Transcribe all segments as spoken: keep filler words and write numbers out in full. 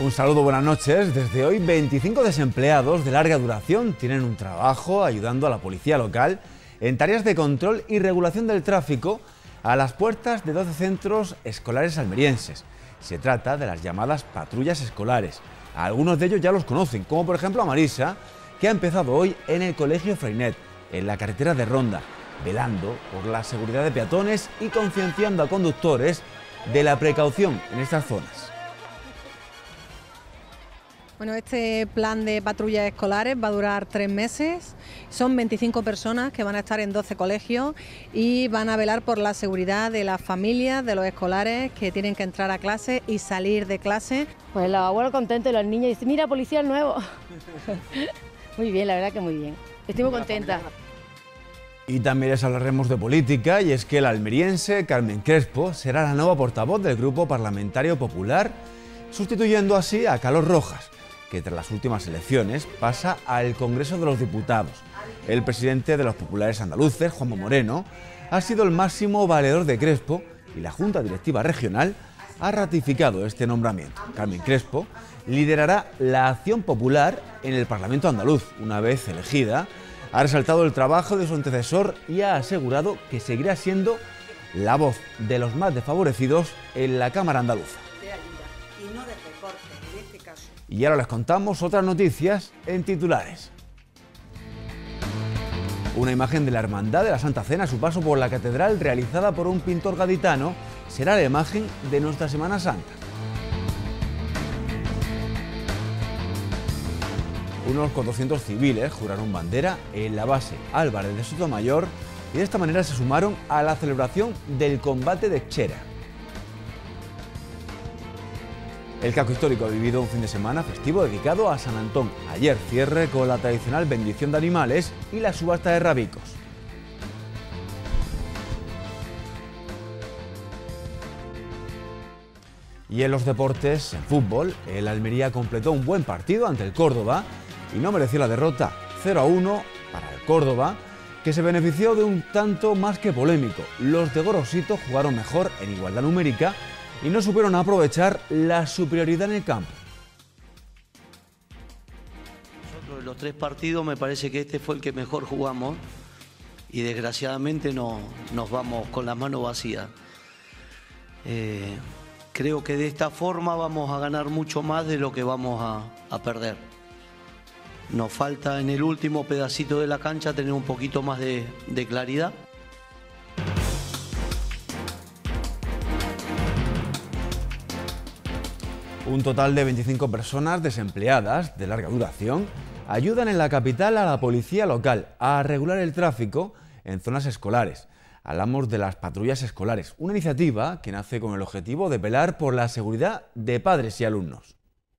Un saludo, buenas noches. Desde hoy, veinticinco desempleados de larga duración tienen un trabajo ayudando a la policía local en tareas de control y regulación del tráfico a las puertas de doce centros escolares almerienses. Se trata de las llamadas patrullas escolares. Algunos de ellos ya los conocen, como por ejemplo a Marisa, que ha empezado hoy en el Colegio Freinet, en la carretera de Ronda, velando por la seguridad de peatones y concienciando a conductores de la precaución en estas zonas. Bueno, este plan de patrullas escolares va a durar tres meses, son veinticinco personas que van a estar en doce colegios y van a velar por la seguridad de las familias, de los escolares que tienen que entrar a clase y salir de clase. Pues los abuelos contentos y los niños dicen, mira, policía nuevo. Muy bien, la verdad que muy bien, estoy muy contenta. Y también les hablaremos de política, y es que el almeriense Carmen Crespo será la nueva portavoz del Grupo Parlamentario Popular, sustituyendo así a Carlos Rojas, que tras las últimas elecciones pasa al Congreso de los Diputados. El presidente de los populares andaluces, Juanma Moreno, ha sido el máximo valedor de Crespo y la Junta Directiva Regional ha ratificado este nombramiento. Carmen Crespo liderará la acción popular en el Parlamento andaluz. Una vez elegida, ha resaltado el trabajo de su antecesor y ha asegurado que seguirá siendo la voz de los más desfavorecidos en la Cámara andaluza. Y ahora les contamos otras noticias en titulares. Una imagen de la Hermandad de la Santa Cena a su paso por la catedral, realizada por un pintor gaditano, será la imagen de nuestra Semana Santa. Unos cuatrocientos civiles juraron bandera en la base Álvarez de Sotomayor y de esta manera se sumaron a la celebración del combate de Xera. El casco histórico ha vivido un fin de semana festivo dedicado a San Antón. Ayer cierre con la tradicional bendición de animales y la subasta de rabicos. Y en los deportes, en fútbol, el Almería completó un buen partido ante el Córdoba y no mereció la derrota. cero a uno para el Córdoba, que se benefició de un tanto más que polémico. Los de Gorosito jugaron mejor en igualdad numérica y no supieron aprovechar la superioridad en el campo. Nosotros de los tres partidos me parece que este fue el que mejor jugamos y desgraciadamente no, nos vamos con las manos vacías. Eh, creo que de esta forma vamos a ganar mucho más de lo que vamos a, a perder. Nos falta en el último pedacito de la cancha tener un poquito más de, de claridad. Un total de veinticinco personas desempleadas de larga duración ayudan en la capital a la policía local a regular el tráfico en zonas escolares. Hablamos de las patrullas escolares, una iniciativa que nace con el objetivo de velar por la seguridad de padres y alumnos.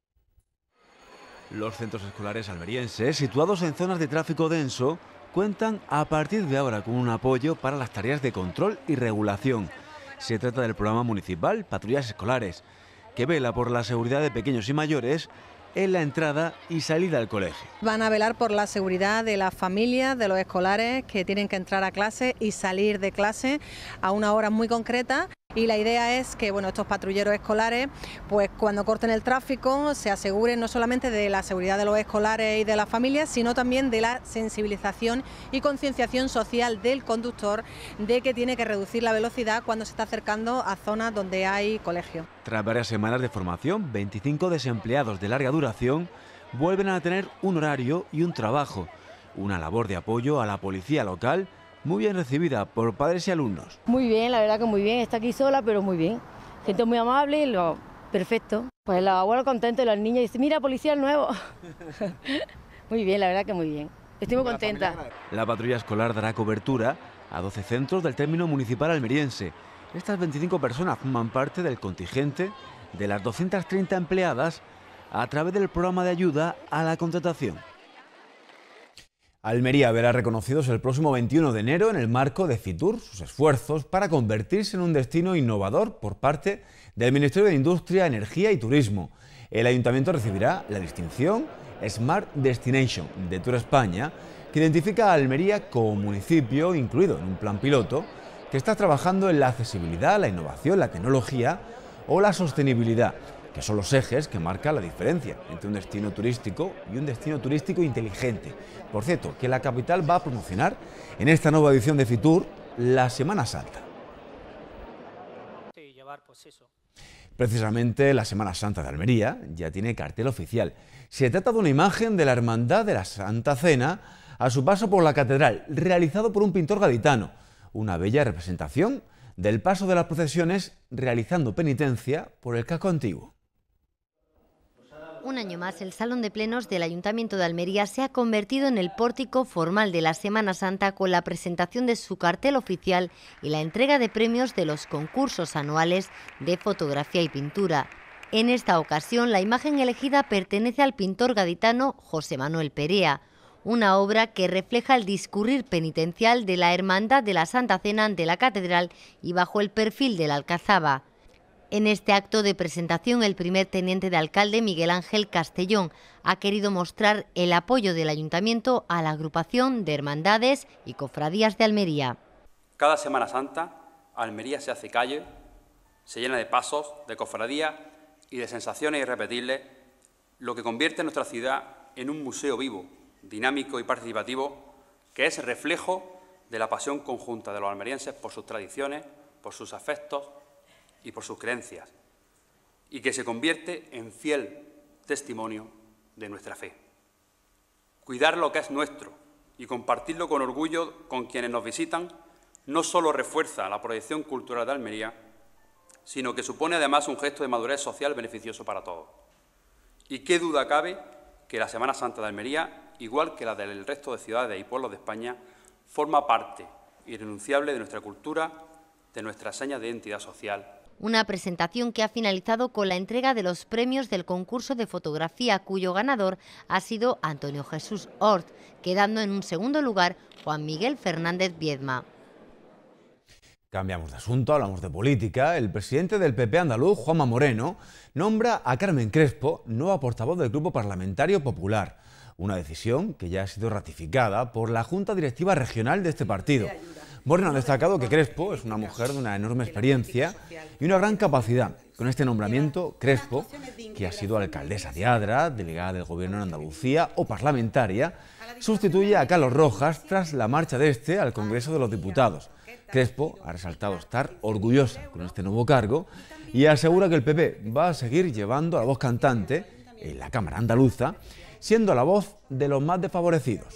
Los centros escolares almerienses, situados en zonas de tráfico denso, cuentan a partir de ahora con un apoyo para las tareas de control y regulación. Se trata del programa municipal Patrullas Escolares, que vela por la seguridad de pequeños y mayores en la entrada y salida al colegio. Van a velar por la seguridad de las familias, de los escolares que tienen que entrar a clase y salir de clase a una hora muy concreta. Y la idea es que bueno, estos patrulleros escolares, pues cuando corten el tráfico, se aseguren no solamente de la seguridad de los escolares y de las familias, sino también de la sensibilización y concienciación social del conductor de que tiene que reducir la velocidad cuando se está acercando a zonas donde hay colegio. Tras varias semanas de formación, veinticinco desempleados de larga duración vuelven a tener un horario y un trabajo, una labor de apoyo a la policía local muy bien recibida por padres y alumnos. Muy bien, la verdad que muy bien, está aquí sola, pero muy bien. Gente muy amable, lo perfecto. Pues los abuelos contentos y los niños dicen, mira, policía nuevo. Muy bien, la verdad que muy bien. Estoy muy contenta. La patrulla escolar dará cobertura a doce centros del término municipal almeriense. Estas veinticinco personas forman parte del contingente de las doscientas treinta empleadas a través del programa de ayuda a la contratación. Almería verá reconocidos el próximo veintiuno de enero en el marco de Fitur sus esfuerzos para convertirse en un destino innovador por parte del Ministerio de Industria, Energía y Turismo. El Ayuntamiento recibirá la distinción Smart Destination de Tour España, que identifica a Almería como municipio incluido en un plan piloto que está trabajando en la accesibilidad, la innovación, la tecnología o la sostenibilidad. que son los ejes que marcan la diferencia entre un destino turístico y un destino turístico inteligente. Por cierto, que la capital va a promocionar en esta nueva edición de Fitur la Semana Santa. Precisamente la Semana Santa de Almería ya tiene cartel oficial. Se trata de una imagen de la Hermandad de la Santa Cena a su paso por la catedral, realizado por un pintor gaditano. Una bella representación del paso de las procesiones realizando penitencia por el casco antiguo. Un año más, el Salón de Plenos del Ayuntamiento de Almería se ha convertido en el pórtico formal de la Semana Santa con la presentación de su cartel oficial y la entrega de premios de los concursos anuales de fotografía y pintura. En esta ocasión, la imagen elegida pertenece al pintor gaditano José Manuel Perea, una obra que refleja el discurrir penitencial de la Hermandad de la Santa Cena ante la Catedral y bajo el perfil de la Alcazaba. En este acto de presentación, el primer teniente de alcalde, Miguel Ángel Castellón, ha querido mostrar el apoyo del Ayuntamiento a la agrupación de hermandades y cofradías de Almería. Cada Semana Santa, Almería se hace calle, se llena de pasos, de cofradías y de sensaciones irrepetibles, lo que convierte a nuestra ciudad en un museo vivo, dinámico y participativo, que es reflejo de la pasión conjunta de los almerienses por sus tradiciones, por sus afectos y por sus creencias, y que se convierte en fiel testimonio de nuestra fe. Cuidar lo que es nuestro y compartirlo con orgullo con quienes nos visitan no solo refuerza la proyección cultural de Almería, sino que supone además un gesto de madurez social beneficioso para todos. Y qué duda cabe que la Semana Santa de Almería, igual que la del resto de ciudades y pueblos de España, forma parte irrenunciable de nuestra cultura, de nuestra seña de identidad social. Una presentación que ha finalizado con la entrega de los premios del concurso de fotografía, cuyo ganador ha sido Antonio Jesús Ort, quedando en un segundo lugar Juan Miguel Fernández Viedma. Cambiamos de asunto, hablamos de política. El presidente del P P andaluz, Juanma Moreno, nombra a Carmen Crespo nueva portavoz del Grupo Parlamentario Popular. Una decisión que ya ha sido ratificada por la Junta Directiva Regional de este partido. Moreno ha destacado que Crespo es una mujer de una enorme experiencia y una gran capacidad. Con este nombramiento, Crespo, que ha sido alcaldesa de Adra, delegada del Gobierno en Andalucía o parlamentaria, sustituye a Carlos Rojas tras la marcha de este al Congreso de los Diputados. Crespo ha resaltado estar orgullosa con este nuevo cargo y asegura que el P P va a seguir llevando la voz cantante en la Cámara andaluza, siendo la voz de los más desfavorecidos.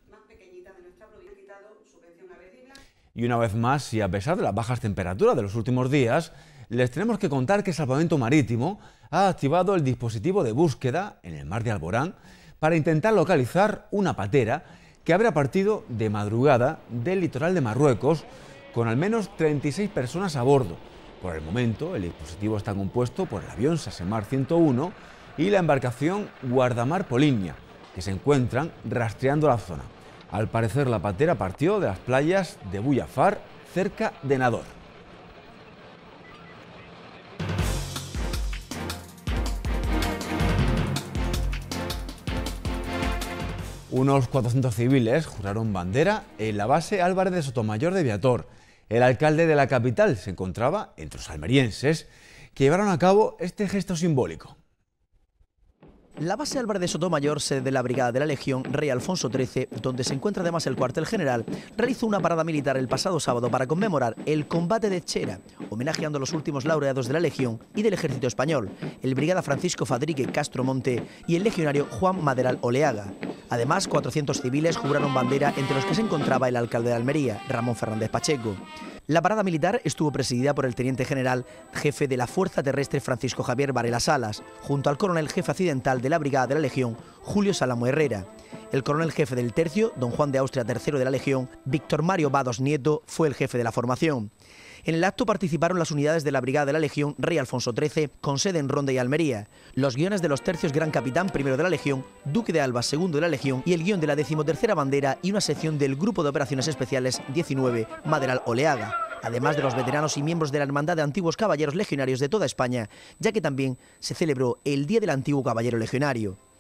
Y una vez más, y a pesar de las bajas temperaturas de los últimos días, les tenemos que contar que Salvamento Marítimo ha activado el dispositivo de búsqueda en el mar de Alborán para intentar localizar una patera que habrá partido de madrugada del litoral de Marruecos con al menos treinta y seis personas a bordo. Por el momento, el dispositivo está compuesto por el avión Sasemar ciento uno y la embarcación Guardamar Polinia, que se encuentran rastreando la zona. Al parecer, la patera partió de las playas de Buyafar, cerca de Nador. Unos cuatrocientos civiles juraron bandera en la base Álvarez de Sotomayor de Viator. El alcalde de la capital se encontraba entre los almerienses que llevaron a cabo este gesto simbólico. La base Álvarez de Sotomayor, sede de la Brigada de la Legión Rey Alfonso trece, donde se encuentra además el cuartel general, realizó una parada militar el pasado sábado para conmemorar el combate de Chera, homenajeando a los últimos laureados de la Legión y del Ejército Español, el brigada Francisco Fadrique Castro Monte y el legionario Juan Maderal Oleaga. Además, cuatrocientos civiles juraron bandera, entre los que se encontraba el alcalde de Almería, Ramón Fernández Pacheco. La parada militar estuvo presidida por el teniente general jefe de la Fuerza Terrestre Francisco Javier Varela Salas, junto al coronel jefe accidental de la Brigada de la Legión, Julio Salamo Herrera. El coronel jefe del tercio, don Juan de Austria tercero de la Legión, Víctor Mario Vados Nieto, fue el jefe de la formación. En el acto participaron las unidades de la Brigada de la Legión Rey Alfonso trece, con sede en Ronda y Almería, los guiones de los tercios Gran Capitán primero de la Legión, Duque de Alba segundo de la Legión y el guión de la decimotercera bandera y una sección del Grupo de Operaciones Especiales diecinueve, Maderal Oleaga, además de los veteranos y miembros de la Hermandad de Antiguos Caballeros Legionarios de toda España, ya que también se celebró el Día del Antiguo Caballero Legionario.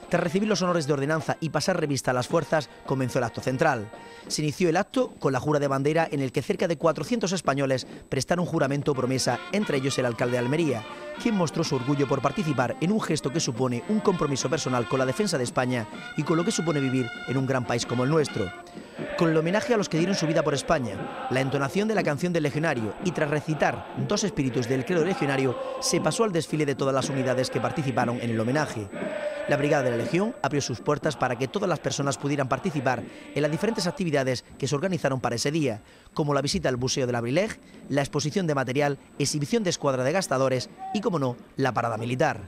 Tras recibir los honores de ordenanza y pasar revista a las fuerzas, comenzó el acto central. Se inició el acto con la jura de bandera, en el que cerca de cuatrocientos españoles prestaron juramento o promesa, entre ellos el alcalde de Almería, quien mostró su orgullo por participar en un gesto que supone un compromiso personal con la defensa de España y con lo que supone vivir en un gran país como el nuestro. Con el homenaje a los que dieron su vida por España, la entonación de la canción del legionario y tras recitar dos espíritus del credo legionario, se pasó al desfile de todas las unidades que participaron en el homenaje. La Brigada de la Legión abrió sus puertas para que todas las personas pudieran participar en las diferentes actividades que se organizaron para ese día, como la visita al Museo de la Brilej, la exposición de material, exhibición de escuadra de gastadores y, como no, la parada militar.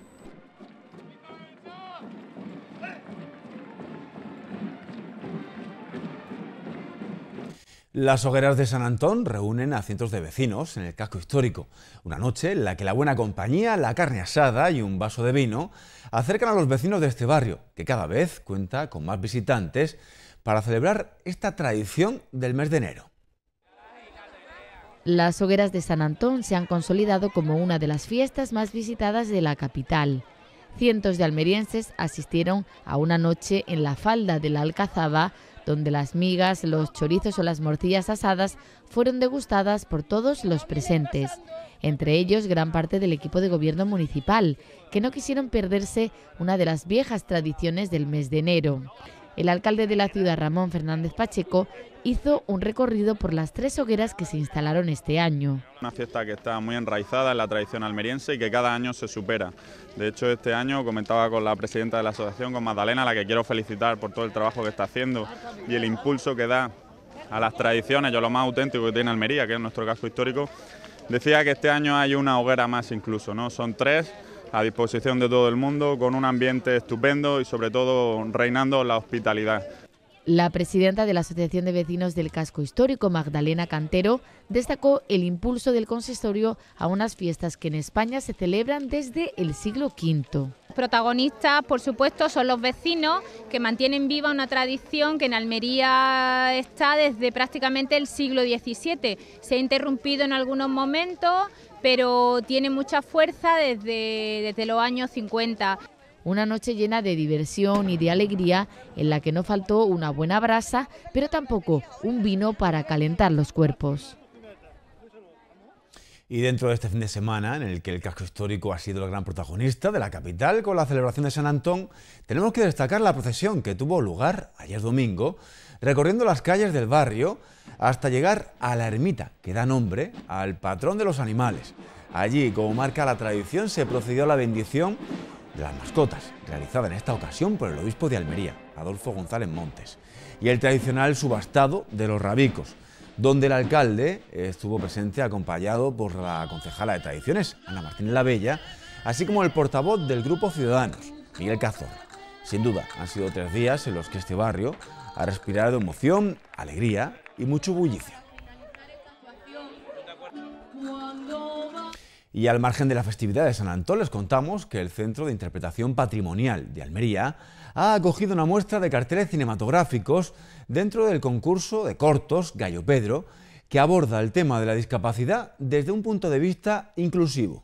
Las hogueras de San Antón reúnen a cientos de vecinos en el casco histórico. Una noche en la que la buena compañía, la carne asada y un vaso de vino acercan a los vecinos de este barrio, que cada vez cuenta con más visitantes para celebrar esta tradición del mes de enero. Las hogueras de San Antón se han consolidado como una de las fiestas más visitadas de la capital. Cientos de almerienses asistieron a una noche en la falda de la Alcazaba, donde las migas, los chorizos o las morcillas asadas fueron degustadas por todos los presentes, entre ellos gran parte del equipo de gobierno municipal, que no quisieron perderse una de las viejas tradiciones del mes de enero. El alcalde de la ciudad, Ramón Fernández Pacheco, hizo un recorrido por las tres hogueras que se instalaron este año. Una fiesta que está muy enraizada en la tradición almeriense y que cada año se supera. De hecho, este año comentaba con la presidenta de la asociación, con Magdalena, a la que quiero felicitar por todo el trabajo que está haciendo y el impulso que da a las tradiciones y a lo más auténtico que tiene Almería, que es nuestro casco histórico. Decía que este año hay una hoguera más incluso, ¿no? Son tres a disposición de todo el mundo, con un ambiente estupendo y sobre todo reinando la hospitalidad. La presidenta de la Asociación de Vecinos del Casco Histórico, Magdalena Cantero, destacó el impulso del consistorio a unas fiestas que en España se celebran desde el siglo quinto. Protagonistas, por supuesto, son los vecinos, que mantienen viva una tradición que en Almería está desde prácticamente el siglo diecisiete. Se ha interrumpido en algunos momentos, pero tiene mucha fuerza desde, desde los años cincuenta. Una noche llena de diversión y de alegría, en la que no faltó una buena brasa, pero tampoco un vino para calentar los cuerpos. Y dentro de este fin de semana, en el que el casco histórico ha sido el gran protagonista de la capital con la celebración de San Antón, tenemos que destacar la procesión que tuvo lugar ayer domingo, recorriendo las calles del barrio hasta llegar a la ermita, que da nombre al patrón de los animales. Allí, como marca la tradición, se procedió a la bendición de las mascotas, realizada en esta ocasión por el obispo de Almería, Adolfo González Montes, y el tradicional subastado de los rabicos, donde el alcalde estuvo presente acompañado por la concejala de tradiciones, Ana Martínez la Bella, así como el portavoz del Grupo Ciudadanos, Miguel Cazorla. Sin duda, han sido tres días en los que este barrio ha respirado emoción, alegría y mucho bullicio. Y al margen de la festividad de San Antón, les contamos que el Centro de Interpretación Patrimonial de Almería ha acogido una muestra de carteles cinematográficos dentro del concurso de cortos Gallo Pedro, que aborda el tema de la discapacidad desde un punto de vista inclusivo.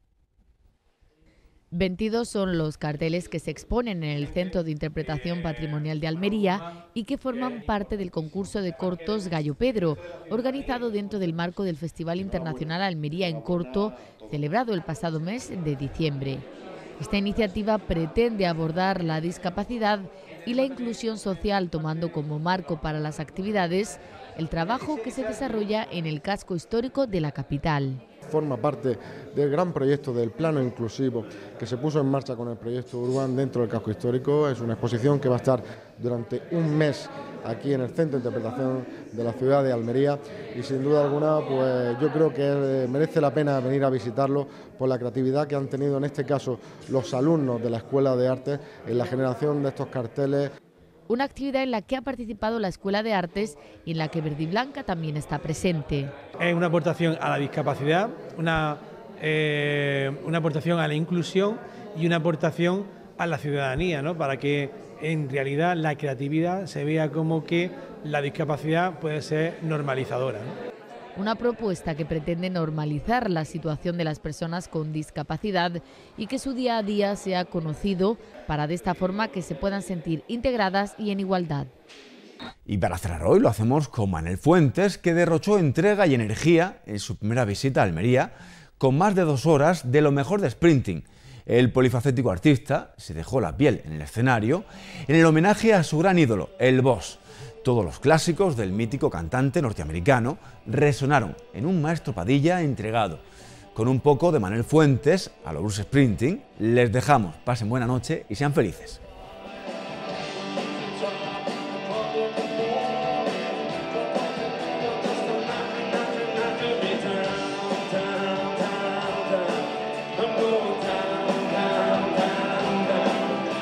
veintidós son los carteles que se exponen en el Centro de Interpretación Patrimonial de Almería y que forman parte del concurso de cortos Gallo Pedro, organizado dentro del marco del Festival Internacional Almería en Corto, celebrado el pasado mes de diciembre. Esta iniciativa pretende abordar la discapacidad y la inclusión social, tomando como marco para las actividades el trabajo que se desarrolla en el casco histórico de la capital. Forma parte del gran proyecto del plano inclusivo que se puso en marcha con el proyecto Urban dentro del casco histórico. Es una exposición que va a estar durante un mes aquí en el Centro de Interpretación de la ciudad de Almería y sin duda alguna pues yo creo que merece la pena venir a visitarlo por la creatividad que han tenido en este caso los alumnos de la Escuela de Arte en la generación de estos carteles. Una actividad en la que ha participado la Escuela de Artes y en la que Verde y Blanca también está presente. Es una aportación a la discapacidad, una, eh, una aportación a la inclusión y una aportación a la ciudadanía, ¿no? Para que en realidad la creatividad se vea como que la discapacidad puede ser normalizadora, ¿no? una propuesta que pretende normalizar la situación de las personas con discapacidad y que su día a día sea conocido para de esta forma que se puedan sentir integradas y en igualdad. Y para cerrar hoy lo hacemos con Manel Fuentes, que derrochó entrega y energía en su primera visita a Almería, con más de dos horas de lo mejor de sprinting. El polifacético artista se dejó la piel en el escenario en el homenaje a su gran ídolo, el Boss. Todos los clásicos del mítico cantante norteamericano resonaron en un maestro Padilla entregado. Con un poco de Manel Fuentes a lo Bruce Springsteen, les dejamos. Pasen buena noche y sean felices.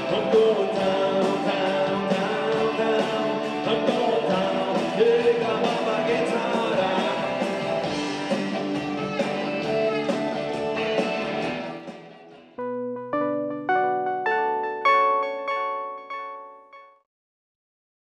I'm going down, yeah,